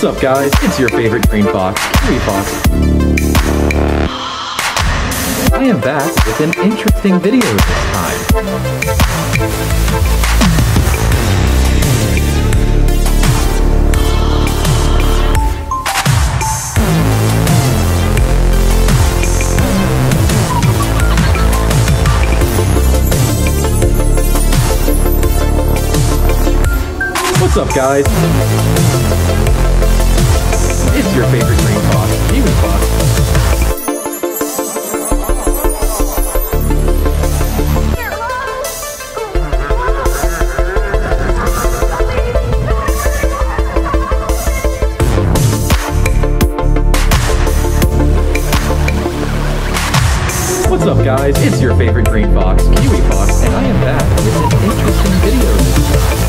up, guys? It's your favorite green fox, Kiwi Fox. I am back with an interesting video this time. What's up, guys? It's your favorite green fox, Kiwi Fox. What's up, guys? It's your favorite green fox, Kiwi Fox, and I am back with an interesting video this time.